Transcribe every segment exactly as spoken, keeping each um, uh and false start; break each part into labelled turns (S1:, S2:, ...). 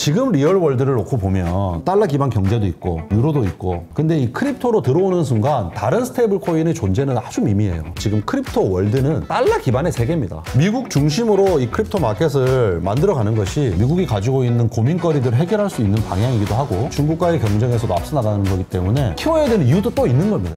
S1: 지금 리얼 월드를 놓고 보면 달러 기반 경제도 있고 유로도 있고 근데 이 크립토로 들어오는 순간 다른 스테이블 코인의 존재는 아주 미미해요. 지금 크립토 월드는 달러 기반의 세계입니다. 미국 중심으로 이 크립토 마켓을 만들어가는 것이 미국이 가지고 있는 고민거리들을 해결할 수 있는 방향이기도 하고 중국과의 경쟁에서도 앞서 나가는 거기 때문에 키워야 되는 이유도 또 있는 겁니다.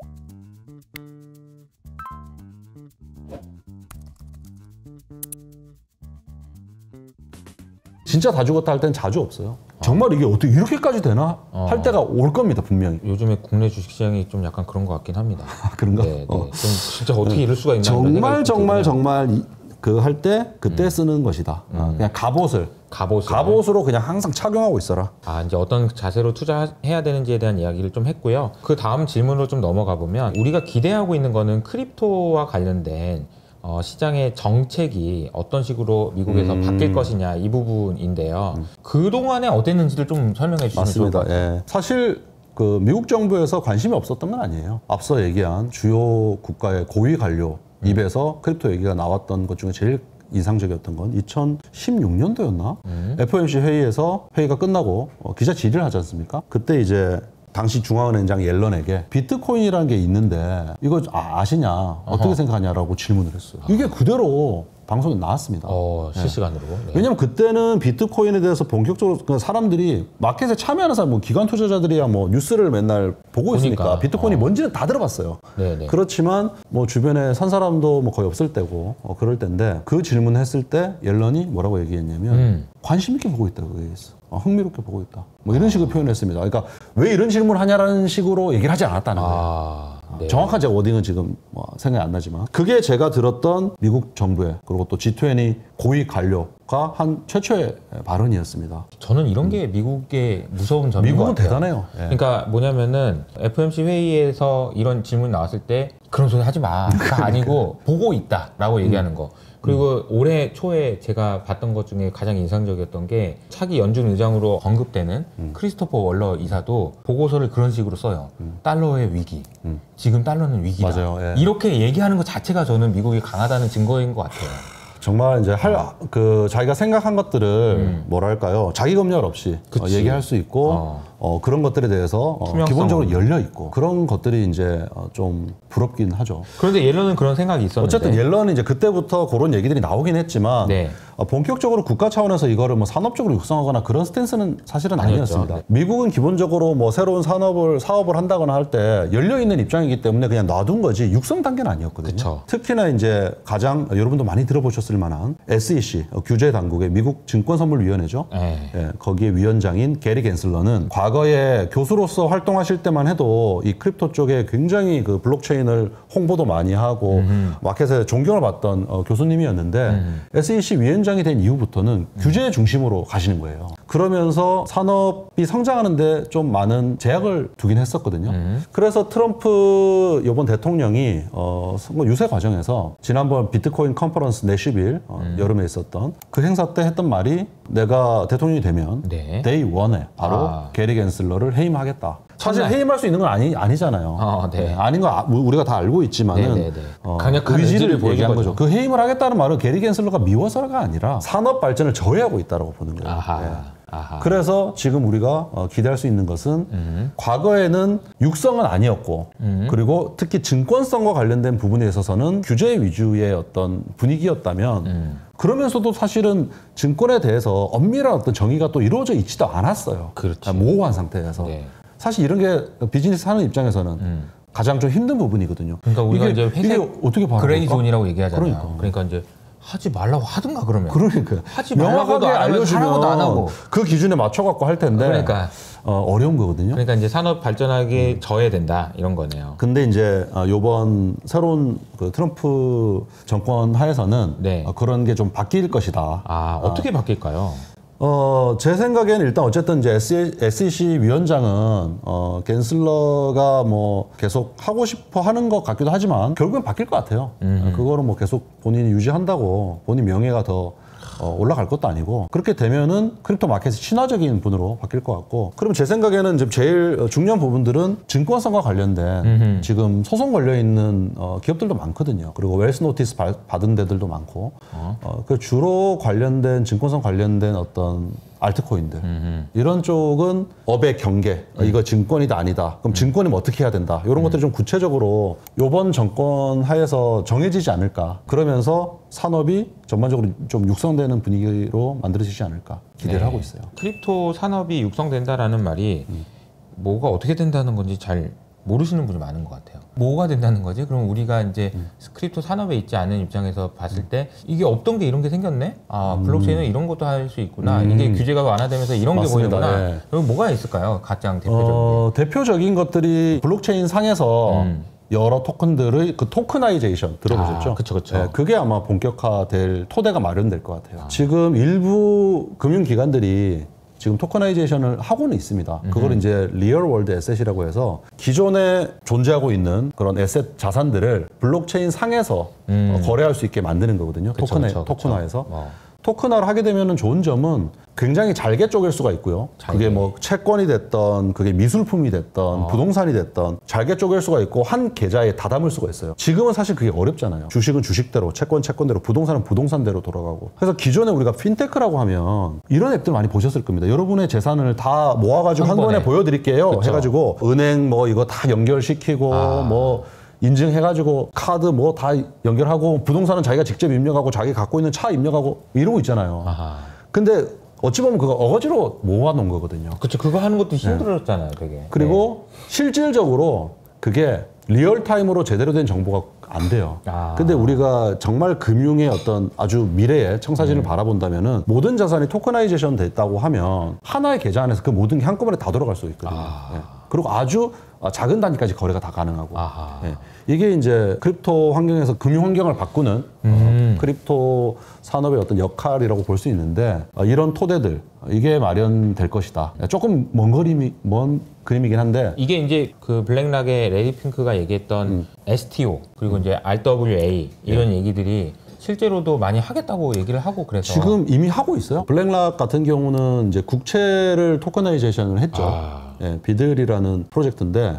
S1: 진짜 다 죽었다 할 땐 자주 없어요. 정말 이게 어떻게 이렇게까지 되나? 어. 할 때가 올 겁니다, 분명히.
S2: 요즘에 국내 주식시장이 좀 약간 그런 것 같긴 합니다.
S1: 그런가?
S2: 네, 네.
S1: 어.
S2: 좀 진짜 어떻게 이럴 수가 있나?
S1: 정말 정말 정말 그 할 때 그때 음. 쓰는 것이다.
S2: 음.
S1: 그냥 갑옷을
S2: 갑옷을
S1: 갑옷으로 그냥 항상 착용하고 있어라.
S2: 아, 이제 어떤 자세로 투자해야 되는지에 대한 이야기를 좀 했고요. 그 다음 질문으로 좀 넘어가 보면 우리가 기대하고 있는 거는 크립토와 관련된 어, 시장의 정책이 어떤 식으로 미국에서 음. 바뀔 것이냐 이 부분인데요. 음. 그동안에 어땠는지를 좀 설명해 주시면 좋을 것 같아요.
S1: 예. 사실 그 미국 정부에서 관심이 없었던 건 아니에요. 앞서 얘기한 주요 국가의 고위 관료 음. 입에서 크립토 얘기가 나왔던 것 중에 제일 인상적이었던 건 이천십육 년도였나? 음. 에프오엠씨 회의에서 회의가 끝나고 어, 기자 질의를 하지 않습니까? 그때 이제 당시 중앙은행장 옐런에게 비트코인이라는 게 있는데 이거 아, 아시냐? 어떻게 어허. 생각하냐라고 질문을 했어요. 이게 그대로 방송에 나왔습니다.
S2: 어, 실시간으로. 네.
S1: 네. 왜냐면 그때는 비트코인에 대해서 본격적으로 사람들이 마켓에 참여하는 사람, 뭐 기관 투자자들이야 뭐 뉴스를 맨날 보고 있으니까 보니까. 비트코인이 어. 뭔지는 다 들어봤어요. 네네. 그렇지만 뭐 주변에 산 사람도 뭐 거의 없을 때고 어, 그럴 때인데 그 질문을 했을 때 옐런이 뭐라고 얘기했냐면 음. 관심 있게 보고 있다고 얘기했어. 어, 흥미롭게 보고 있다. 뭐 이런 식으로 표현했습니다. 그러니까 왜 이런 질문을 하냐라는 식으로 얘기를 하지 않았다는 거예요. 아, 네. 정확한 제 워딩은 지금 뭐 생각이 안 나지만 그게 제가 들었던 미국 정부의 그리고 또 지 이십 고위 관료가 한 최초의 발언이었습니다.
S2: 저는 이런 게 음. 미국의 무서운 점인
S1: 미국은
S2: 것 같아요.
S1: 대단해요. 예.
S2: 그러니까 뭐냐면은 에프오엠씨 회의에서 이런 질문이 나왔을 때 그런 소리 하지 마가 아니고 보고 있다라고 얘기하는 음. 거. 그리고 음. 올해 초에 제가 봤던 것 중에 가장 인상적이었던 게 차기 연준 의장으로 언급되는 음. 크리스토퍼 월러 이사도 보고서를 그런 식으로 써요. 음. 달러의 위기. 음. 지금 달러는 위기다.
S1: 맞아요. 예.
S2: 이렇게 얘기하는 것 자체가 저는 미국이 강하다는 증거인 것 같아요.
S1: 정말 이제 할 그 자기가 생각한 것들을 음. 뭐랄까요 자기 검열 없이 어, 얘기할 수 있고 어. 어, 그런 것들에 대해서 어, 기본적으로 열려 있고 그런 것들이 이제 어, 좀 부럽긴 하죠.
S2: 그런데 옐런은 그런 생각이 있었는데
S1: 어쨌든 옐런은 이제 그때부터 그런 얘기들이 나오긴 했지만 네. 어, 본격적으로 국가 차원에서 이거를 뭐 산업적으로 육성하거나 그런 스탠스는 사실은 아니었죠. 아니었습니다. 네. 미국은 기본적으로 뭐 새로운 산업을 사업을 한다거나 할 때 열려 있는 입장이기 때문에 그냥 놔둔 거지 육성 단계는 아니었거든요. 그쵸. 특히나 이제 가장 여러분도 많이 들어보셨을 만한 에스이씨 어, 규제 당국의 미국 증권선물위원회죠. 예, 거기에 위원장인 게리 갠슬러는 과거에 교수로서 활동하실 때만 해도 이 크립토 쪽에 굉장히 그 블록체인을 홍보도 많이 하고 음흠. 마켓에 존경을 받던 어, 교수님이었는데 음. 에스이씨 위원장이 된 이후부터는 음. 규제 중심으로 가시는 거예요. 그러면서 산업이 성장하는데 좀 많은 제약을 두긴 했었거든요. 음. 그래서 트럼프 이번 대통령이 어, 선거 유세 과정에서 지난번 비트코인 컨퍼런스 내슈빌 어, 음. 여름에 있었던 그 행사 때 했던 말이 내가 대통령이 되면 네. 데이 원에 바로 아. 게리 갠슬러를 해임하겠다. 사실 해임할 수 있는 건 아니, 아니잖아요. 어, 네. 네. 아닌 거 우리가 다 알고 있지만은 어,
S2: 강력한
S1: 의지를 얘기한 거죠. 그 해임을 하겠다는 말은 게리 갠슬러가 미워서가 아니라 산업 발전을 저해하고 있다고 보는 거예요. 아하. 네. 아하. 그래서 지금 우리가 어, 기대할 수 있는 것은 음. 과거에는 육성은 아니었고 음. 그리고 특히 증권성과 관련된 부분에 있어서는 규제 위주의 어떤 분위기였다면 음. 그러면서도 사실은 증권에 대해서 엄밀한 어떤 정의가 또 이루어져 있지도 않았어요.
S2: 그렇지.
S1: 모호한 상태에서. 네. 사실 이런 게 비즈니스 하는 입장에서는 음. 가장 좀 힘든 부분이거든요.
S2: 그러니까 우리가
S1: 이게,
S2: 이제 회색
S1: 이게 어떻게
S2: 그레이 존이라고 얘기하잖아요. 그러니까. 그러니까 이제 하지 말라고 하든가 그러면.
S1: 그러니까
S2: 하지 말라고도 알려주면 안 하고
S1: 그 기준에 맞춰갖고 할 텐데
S2: 그러니까
S1: 어, 어려운 거거든요.
S2: 그러니까 이제 산업 발전하기 음. 저해야 된다 이런 거네요.
S1: 근데 이제 어, 이번 새로운 그 트럼프 정권 하에서는 네. 어, 그런 게 좀 바뀔 것이다.
S2: 아 어떻게 어. 바뀔까요?
S1: 어, 제 생각에는 일단 어쨌든 이제 에스이씨 위원장은 어, 갠슬러가 뭐 계속 하고 싶어 하는 것 같기도 하지만 결국엔 바뀔 것 같아요. 음. 그거는 뭐 계속 본인이 유지한다고 본인 명예가 더 어, 올라갈 것도 아니고 그렇게 되면은 크립토 마켓이 친화적인 분으로 바뀔 것 같고 그럼 제 생각에는 지금 제일 중요한 부분들은 증권성과 관련된 음흠. 지금 소송 걸려 있는 어, 기업들도 많거든요. 그리고 웰스 노티스 바, 받은 데들도 많고 어? 어, 그 주로 관련된 증권성 관련된 어떤 알트코인들.
S2: 음흠.
S1: 이런 쪽은 업의 경계, 음. 이거 증권이다 아니다. 그럼 증권이면 어떻게 해야 된다. 이런 음. 것들이 좀 구체적으로 이번 정권 하에서 정해지지 않을까. 그러면서 산업이 전반적으로 좀 육성되는 분위기로 만들어지지 않을까 기대를 네. 하고 있어요.
S2: 크립토 산업이 육성된다라는 말이 음. 뭐가 어떻게 된다는 건지 잘 모르시는 분이 많은 것 같아요. 뭐가 된다는 거지? 그럼 우리가 이제 음. 크립토 산업에 있지 않은 입장에서 봤을 때 이게 없던 게 이런 게 생겼네? 아, 블록체인은 음. 이런 것도 할 수 있구나. 음. 이게 규제가 완화되면서 이런 맞습니다. 게 보이는구나. 네. 그럼 뭐가 있을까요? 가장 대표적인
S1: 어, 대표적인 것들이 블록체인 상에서 음. 여러 토큰들의 그 토크나이제이션 들어보셨죠?
S2: 아, 그쵸, 그쵸.
S1: 네, 그게 아마 본격화될 토대가 마련될 것 같아요. 아. 지금 일부 금융기관들이 지금 토커나이제이션을 하고는 있습니다. 그걸 음흠. 이제 리얼 월드 에셋이라고 해서 기존에 존재하고 있는 그런 에셋 자산들을 블록체인 상에서 음. 거래할 수 있게 만드는 거거든요.
S2: 그쵸,
S1: 토크나,
S2: 그쵸,
S1: 토크나에서.
S2: 그쵸.
S1: 토크나를 하게 되면 좋은 점은 굉장히 잘게 쪼갤 수가 있고요. 잘게. 그게 뭐 채권이 됐던, 그게 미술품이 됐던, 아. 부동산이 됐던 잘게 쪼갤 수가 있고 한 계좌에 다 담을 수가 있어요. 지금은 사실 그게 어렵잖아요. 주식은 주식대로, 채권 채권대로, 부동산은 부동산대로 돌아가고. 그래서 기존에 우리가 핀테크라고 하면 이런 앱들 많이 보셨을 겁니다. 여러분의 재산을 다 모아가지고 한, 한 번에 보여드릴게요. 그쵸. 해가지고 은행 뭐 이거 다 연결시키고 아. 뭐 인증해가지고 카드 뭐 다 연결하고 부동산은 자기가 직접 입력하고 자기 갖고 있는 차 입력하고 이러고 있잖아요. 아하. 근데 어찌 보면 그거 어거지로 모아놓은 거거든요.
S2: 그렇죠. 그거 하는 것도 힘들었잖아요, 네. 되게.
S1: 그리고 네. 실질적으로 그게 리얼타임으로 제대로 된 정보가 안 돼요. 아. 근데 우리가 정말 금융의 어떤 아주 미래의 청사진을 음. 바라본다면은 모든 자산이 토커나이제이션 됐다고 하면 하나의 계좌 안에서 그 모든 게 한꺼번에 다 돌아갈 수 있거든요. 아. 네. 그리고 아주 작은 단위까지 거래가 다 가능하고. 네. 이게 이제 크립토 환경에서 금융 환경을 바꾸는 음. 어, 크립토 산업의 어떤 역할이라고 볼 수 있는데 어, 이런 토대들 이게 마련될 것이다. 조금 먼 그림이 먼 그림이긴 한데
S2: 이게 이제 그 블랙락의 레디 핑크가 얘기했던 음. 에스티오 그리고 음. 이제 알더블유에이 이런 예. 얘기들이 실제로도 많이 하겠다고 얘기를 하고 그래서
S1: 지금 이미 하고 있어요. 블랙락 같은 경우는 이제 국채를 토커나이제이션을 했죠. 아. 예, 비들이라는 프로젝트인데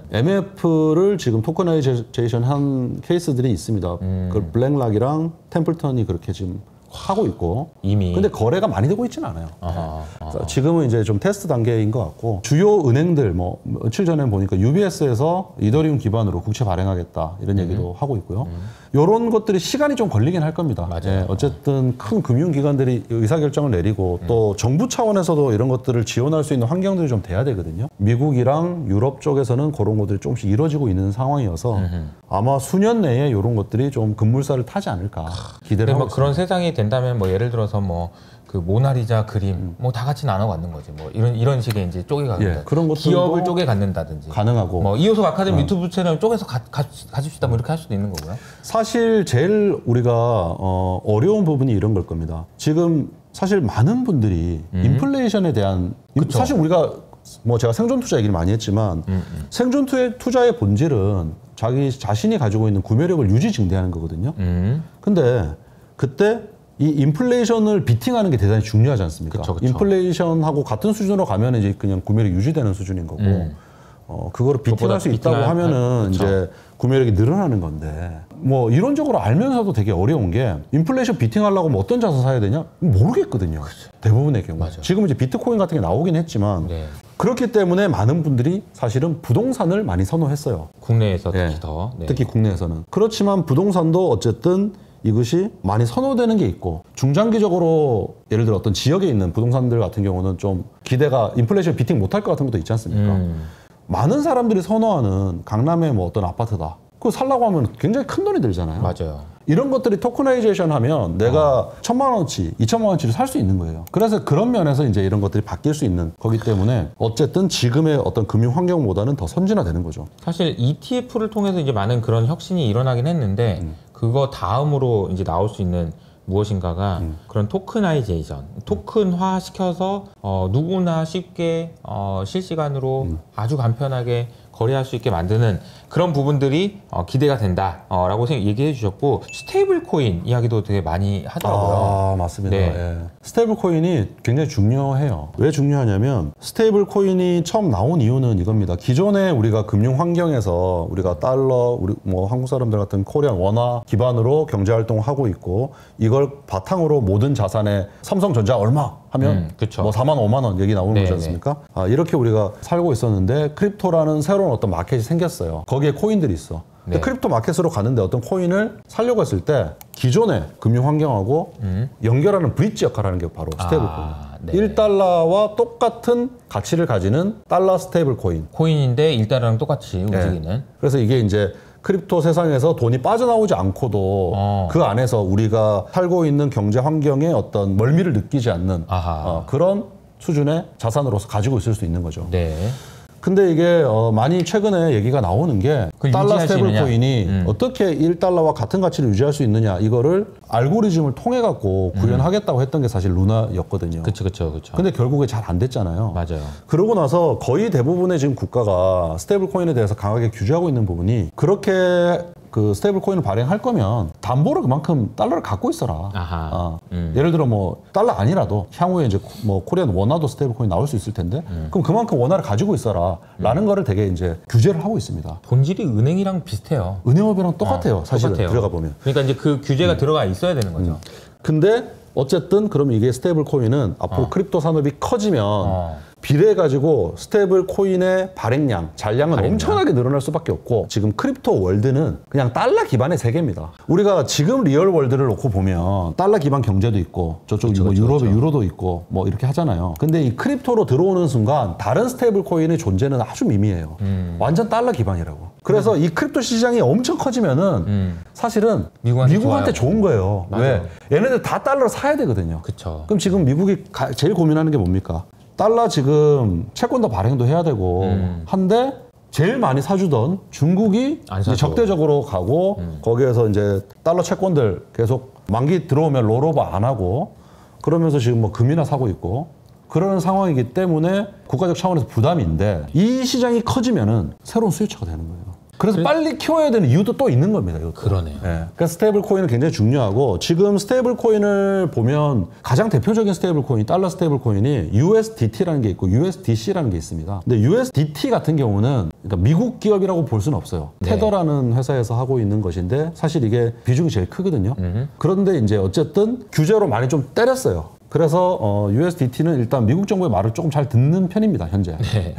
S1: 엠에프를 지금 토커나이제이션 한 케이스들이 있습니다. 음. 그 블랙락이랑 템플턴이 그렇게 지금 하고 있고
S2: 이미
S1: 근데 거래가 많이 되고 있지는 않아요. 아하, 아하. 지금은 이제 좀 테스트 단계인 것 같고 주요 은행들 뭐 며칠 전에 보니까 유비에스에서 이더리움 기반으로 국채 발행하겠다 이런 얘기도 음. 하고 있고요. 음. 이런 것들이 시간이 좀 걸리긴 할 겁니다. 예, 어쨌든 큰 금융기관들이 의사결정을 내리고 음. 또 정부 차원에서도 이런 것들을 지원할 수 있는 환경들이 좀 돼야 되거든요. 미국이랑 유럽 쪽에서는 그런 것들이 조금씩 이루어지고 있는 상황이어서 음흠. 아마 수년 내에 이런 것들이 좀 급물살을 타지 않을까 기대를 하고
S2: 뭐
S1: 있습니다.
S2: 그런 세상이 된다면 뭐 예를 들어서 뭐 그 모나리자 그림 음. 뭐 다 같이 나눠 갖는 거지 뭐 이런 이런 식의 이제 쪼개 갖는
S1: 예, 그런 것도
S2: 기업을 쪼개 갖는다든지
S1: 가능하고
S2: 뭐 이호석 아카데미 어. 유튜브 채널 쪼개서 가, 가, 가집시다 뭐 이렇게 할 수도 있는 거고요.
S1: 사실 제일 우리가 어, 어려운 부분이 이런 걸 겁니다. 지금 사실 많은 분들이 음. 인플레이션에 대한 그쵸. 사실 우리가 뭐 제가 생존 투자 얘기를 많이 했지만 음, 음. 생존 투자의 본질은 자기 자신이 가지고 있는 구매력을 유지 증대하는 거거든요. 음. 근데 그때 이 인플레이션을 비팅하는 게 대단히 중요하지 않습니까?
S2: 그쵸, 그쵸.
S1: 인플레이션하고 같은 수준으로 가면 이제 그냥 구매력이 유지되는 수준인 거고 음. 어, 그거를 비팅할 수 있다고 비팅할, 하면은 그쵸. 이제 구매력이 늘어나는 건데 뭐 이론적으로 알면서도 되게 어려운 게 인플레이션 비팅하려고 뭐 어떤 자산 사야 되냐? 모르겠거든요. 그쵸. 대부분의 경우. 맞아. 지금 이제 비트코인 같은 게 나오긴 했지만 네. 그렇기 때문에 많은 분들이 사실은 부동산을 많이 선호했어요.
S2: 국내에서 특히
S1: 네.
S2: 더. 네.
S1: 특히 국내에서는. 그렇지만 부동산도 어쨌든 이것이 많이 선호되는 게 있고 중장기적으로 예를 들어 어떤 지역에 있는 부동산들 같은 경우는 좀 기대가 인플레이션 비팅 못할 것 같은 것도 있지 않습니까? 음. 많은 사람들이 선호하는 강남의 뭐 어떤 아파트다. 그거 살라고 하면 굉장히 큰 돈이 들잖아요.
S2: 맞아요.
S1: 이런 것들이 토커나이제이션 하면 내가 어. 천만 원어치, 이천만 원어치를 살 수 있는 거예요. 그래서 그런 면에서 이제 이런 것들이 바뀔 수 있는 거기 때문에 어쨌든 지금의 어떤 금융 환경보다는 더 선진화되는 거죠.
S2: 사실 이티에프를 통해서 이제 많은 그런 혁신이 일어나긴 했는데 음. 그거 다음으로 이제 나올 수 있는 무엇인가가 음. 그런 토크나이제이션, 토큰화 시켜서 어, 누구나 쉽게 어, 실시간으로 음. 아주 간편하게 거래할 수 있게 만드는 그런 부분들이 어, 기대가 된다라고 어, 얘기해 주셨고 스테이블 코인 이야기도 되게 많이 하더라고요.
S1: 아, 맞습니다. 네. 예. 스테이블 코인이 굉장히 중요해요. 왜 중요하냐면 스테이블 코인이 처음 나온 이유는 이겁니다. 기존에 우리가 금융 환경에서 우리가 달러, 우리 뭐 한국 사람들 같은 코리안 원화 기반으로 경제 활동을 하고 있고 이걸 바탕으로 모든 자산에 삼성전자 얼마 하면
S2: 음, 그쵸.
S1: 뭐 사만 오만 원 얘기 나오는
S2: 네네.
S1: 거지 않습니까? 아, 이렇게 우리가 살고 있었는데 크립토라는 새로운 어떤 마켓이 생겼어요. 거기에 코인들이 있어. 근데
S2: 네.
S1: 크립토 마켓으로 가는데 어떤 코인을 살려고 했을 때 기존의 금융 환경하고
S2: 음.
S1: 연결하는 브릿지 역할을 하는 게 바로 스테이블
S2: 아,
S1: 코인.
S2: 네.
S1: 일 달러와 똑같은 가치를 가지는 달러 스테이블 코인.
S2: 코인인데 일 달러랑 똑같이 움직이는.
S1: 네. 그래서 이게 이제 크립토 세상에서 돈이 빠져나오지 않고도
S2: 어.
S1: 그 안에서 우리가 살고 있는 경제 환경에 어떤 멀미를 느끼지 않는
S2: 아하.
S1: 어, 그런 수준의 자산으로서 가지고 있을 수 있는 거죠.
S2: 네.
S1: 근데 이게 어, 많이 최근에 얘기가 나오는 게
S2: 그걸
S1: 달러
S2: 유지할 수
S1: 스테이블
S2: 있느냐?
S1: 코인이
S2: 음.
S1: 어떻게 일 달러와 같은 가치를 유지할 수 있느냐 이거를 알고리즘을 통해 갖고 구현하겠다고 했던 게 사실 루나였거든요.
S2: 그쵸, 그쵸, 그쵸.
S1: 근데 결국에 잘 안 됐잖아요.
S2: 맞아요.
S1: 그러고 나서 거의 대부분의 지금 국가가 스테이블 코인에 대해서 강하게 규제하고 있는 부분이 그렇게 그 스테이블 코인을 발행할 거면 담보를 그만큼 달러를 갖고 있어라.
S2: 아하.
S1: 어.
S2: 음.
S1: 예를 들어 뭐 달러 아니라도 향후에 이제 뭐 코리안 원화도 스테이블 코인 나올 수 있을 텐데
S2: 음.
S1: 그럼 그만큼 원화를 가지고 있어라라는 거를 되게 이제 규제를 하고 있습니다.
S2: 본질이 은행이랑 비슷해요.
S1: 은행업이랑 똑같아요.
S2: 어,
S1: 사실은
S2: 똑같아요.
S1: 들어가 보면.
S2: 그러니까 이제 그 규제가 들어가 있어야 되는 거죠.
S1: 근데 어쨌든 그럼 이게 스테이블 코인은 앞으로
S2: 어.
S1: 크립토 산업이 커지면
S2: 어.
S1: 비례해 가지고 스테이블 코인의 발행량, 잔량은
S2: 발행량.
S1: 엄청나게 늘어날 수밖에 없고 지금 크립토 월드는 그냥 달러 기반의 세계입니다. 우리가 지금 리얼 월드를 놓고 보면 달러 기반 경제도 있고 저쪽
S2: 그쵸,
S1: 뭐
S2: 그쵸,
S1: 유럽에
S2: 그쵸.
S1: 유로도 있고 뭐 이렇게 하잖아요. 근데 이 크립토로 들어오는 순간 다른 스테이블 코인의 존재는 아주 미미해요.
S2: 음.
S1: 완전 달러 기반이라고. 그래서 음. 이 크립토 시장이 엄청 커지면은
S2: 음.
S1: 사실은
S2: 미국한테
S1: 미국한테
S2: 좋아요.
S1: 좋은 거예요.
S2: 맞아요.
S1: 왜? 얘네들 다 달러로 사야 되거든요.
S2: 그쵸.
S1: 그럼 지금 미국이 가- 제일 고민하는 게 뭡니까? 달러 지금 채권도 발행도 해야 되고
S2: 음.
S1: 한데 제일 많이 사주던 중국이
S2: 안
S1: 이제
S2: 사죠.
S1: 적대적으로 가고
S2: 음.
S1: 거기에서 이제 달러 채권들 계속 만기 들어오면 롤오버 안 하고 그러면서 지금 뭐 금이나 사고 있고 그런 상황이기 때문에 국가적 차원에서 부담인데 이 시장이 커지면은 새로운 수요처가 되는 거예요. 그래서
S2: 그래-
S1: 빨리 키워야 되는 이유도 또 있는 겁니다. 이것도.
S2: 그러네요.
S1: 예. 그러니까 스테이블 코인은 굉장히 중요하고 지금 스테이블 코인을 보면 가장 대표적인 스테이블 코인, 달러 스테이블 코인이 유에스디티라는 게 있고 유에스디씨라는 게 있습니다. 근데 유에스디티 같은 경우는 그러니까 미국 기업이라고 볼 수는 없어요.
S2: 네.
S1: 테더라는 회사에서 하고 있는 것인데 사실 이게 비중이 제일 크거든요.
S2: 음흠.
S1: 그런데 이제 어쨌든 규제로 많이 좀 때렸어요. 그래서 어, 유에스디티는 일단 미국 정부의 말을 조금 잘 듣는 편입니다, 현재.
S2: 네.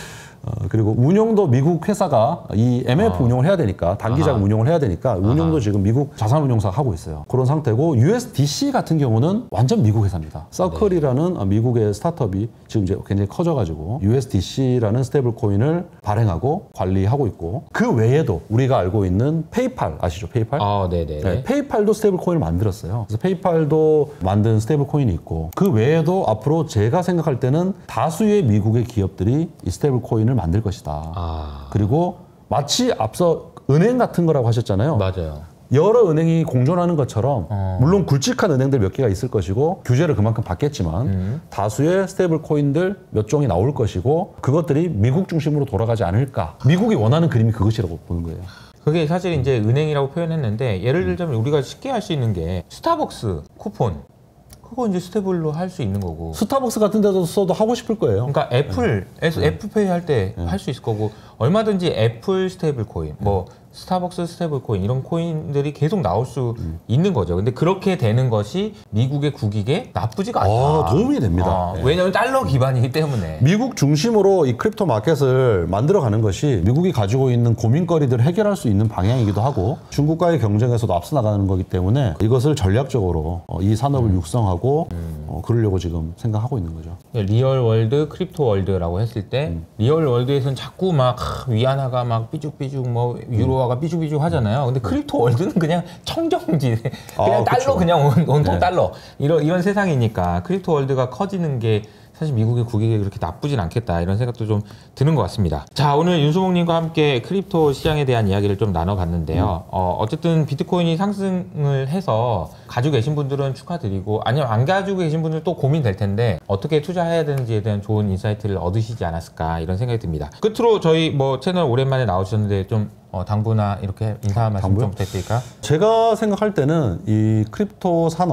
S1: 어, 그리고 운용도 미국 회사가 이 엠에프
S2: 아.
S1: 운용을 해야 되니까 단기 자금
S2: 아하.
S1: 운용을 해야 되니까 운용도
S2: 아하.
S1: 지금 미국 자산운용사가 하고 있어요. 그런 상태고 유에스디씨 같은 경우는 완전 미국 회사입니다. 서클이라는
S2: 네.
S1: 어, 미국의 스타트업이 지금 이제 굉장히 커져가지고 유에스디씨라는 스테이블 코인을 발행하고 관리하고 있고 그 외에도 우리가 알고 있는 페이팔 아시죠? 페이팔?
S2: 아, 네네.
S1: 네, 페이팔도 스테이블 코인을 만들었어요. 그래서 페이팔도 만든 스테이블 코인이 있고 그 외에도 앞으로 제가 생각할 때는 다수의 미국의 기업들이 이 스테이블 코인을 만들 것이다.
S2: 아,
S1: 그리고 마치 앞서 은행 같은 거라고 하셨잖아요.
S2: 맞아요.
S1: 여러 은행이 공존하는 것처럼
S2: 어.
S1: 물론 굵직한 은행들 몇 개가 있을 것이고 규제를 그만큼 받겠지만
S2: 음.
S1: 다수의 스테이블 코인들 몇 종이 나올 것이고 그것들이 미국 중심으로 돌아가지 않을까. 미국이 원하는 그림이 그것이라고 보는 거예요.
S2: 그게 사실 이제 은행이라고 표현했는데 예를 들자면 우리가 쉽게 할 수 있는 게 스타벅스 쿠폰 그거 이제 스테이블로 할 수 있는 거고.
S1: 스타벅스 같은 데서 써도 하고 싶을 거예요.
S2: 그러니까 애플에서 애플페이 할 때 할 수 있을 거고 얼마든지 애플 스테이블 코인, 뭐 스타벅스 스테이블 코인 이런 코인들이 계속 나올 수
S1: 음.
S2: 있는 거죠. 근데 그렇게 되는 것이 미국의 국익에 나쁘지가 않다.
S1: 아, 도움이 됩니다.
S2: 아,
S1: 네.
S2: 왜냐하면 달러 기반이기 때문에.
S1: 미국 중심으로 이 크립토 마켓을 만들어가는 것이 미국이 가지고 있는 고민거리들을 해결할 수 있는 방향이기도 하고 중국과의 경쟁에서도 앞서 나가는 거기 때문에 이것을 전략적으로 어, 이 산업을
S2: 음.
S1: 육성하고 어, 그러려고 지금 생각하고 있는 거죠.
S2: 리얼 월드, 크립토 월드라고 했을 때
S1: 음.
S2: 리얼 월드에서는 자꾸 막 하, 위안화가 막 삐죽삐죽 뭐 유로화가 삐죽삐죽 하잖아요. 근데 크립토 월드는 그냥 청정지 그냥
S1: 아,
S2: 달러
S1: 그쵸.
S2: 그냥 온, 온통
S1: 네.
S2: 달러 이런 이런 세상이니까 크립토 월드가 커지는 게 사실 미국의 국익에 그렇게 나쁘진 않겠다 이런 생각도 좀 드는 것 같습니다. 자, 오늘 윤수봉님과 함께 크립토 시장에 대한 이야기를 좀 나눠봤는데요.
S1: 음.
S2: 어, 어쨌든 비트코인이 상승을 해서 가지고 계신 분들은 축하드리고 아니면 안 가지고 계신 분들 또 고민될 텐데 어떻게 투자해야 되는지에 대한 좋은 인사이트를 얻으시지 않았을까 이런 생각이 듭니다. 끝으로 저희 뭐 채널 오랜만에 나오셨는데 좀 어, 당부나 이렇게 인사 말씀
S1: 당부요?
S2: 좀 부탁드릴까요?
S1: 제가 생각할 때는 이 크립토 산업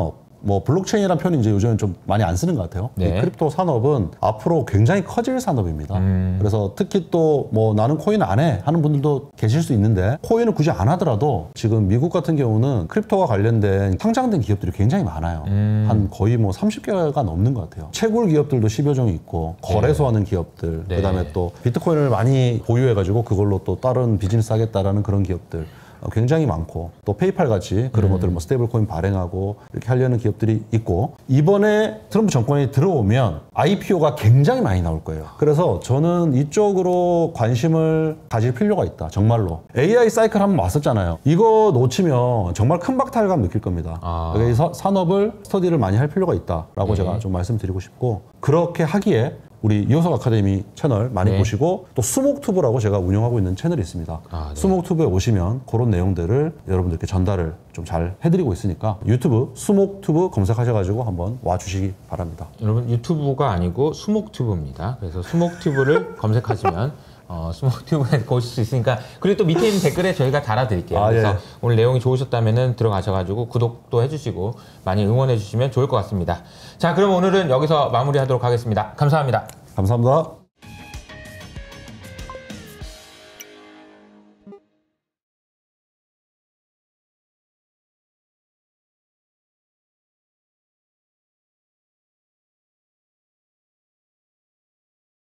S1: 뭐 블록체인이라는 표현이 이제 요즘은 좀 많이 안 쓰는 것 같아요.
S2: 네.
S1: 이 크립토 산업은 앞으로 굉장히 커질 산업입니다.
S2: 음.
S1: 그래서 특히 또 뭐 나는 코인 안 해 하는 분들도 계실 수 있는데 코인을 굳이 안 하더라도 지금 미국 같은 경우는 크립토와 관련된 상장된 기업들이 굉장히 많아요.
S2: 음.
S1: 한 거의 뭐 삼십 개가 넘는 것 같아요. 채굴 기업들도 십여 종이 있고 거래소하는 기업들,
S2: 네.
S1: 그다음에 또 비트코인을 많이 보유해가지고 그걸로 또 다른 비즈니스 하겠다라는 그런 기업들 굉장히 많고, 또 페이팔 같이 그런
S2: 음.
S1: 것들 뭐 스테이블 코인 발행하고 이렇게 하려는 기업들이 있고, 이번에 트럼프 정권이 들어오면 아이피오가 굉장히 많이 나올 거예요. 그래서 저는 이쪽으로 관심을 가질 필요가 있다. 정말로 에이아이 사이클 한번 왔었잖아요. 이거 놓치면 정말 큰 박탈감 느낄 겁니다.
S2: 아.
S1: 그래서 산업을 스터디를 많이 할 필요가 있다라고
S2: 네.
S1: 제가 좀 말씀드리고 싶고, 그렇게 하기에 우리 이호석 아카데미 채널 많이
S2: 네.
S1: 보시고, 또 수목투브라고 제가 운영하고 있는 채널이 있습니다.
S2: 아, 네.
S1: 수목투브에 오시면 그런 내용들을 여러분들께 전달을 좀 잘 해드리고 있으니까 유튜브 수목투브 검색하셔가지고 한번 와주시기 바랍니다.
S2: 여러분 유튜브가 아니고 수목튜브입니다. 그래서 수목튜브를 검색하시면 어, 수목튜브에 오실 수 있으니까, 그리고 또 밑에 있는 댓글에 저희가 달아드릴게요.
S1: 아,
S2: 그래서
S1: 예.
S2: 오늘 내용이 좋으셨다면 들어가셔가지고 구독도 해주시고 많이 응원해주시면 좋을 것 같습니다. 자, 그럼 오늘은 여기서 마무리하도록 하겠습니다. 감사합니다.
S1: 감사합니다.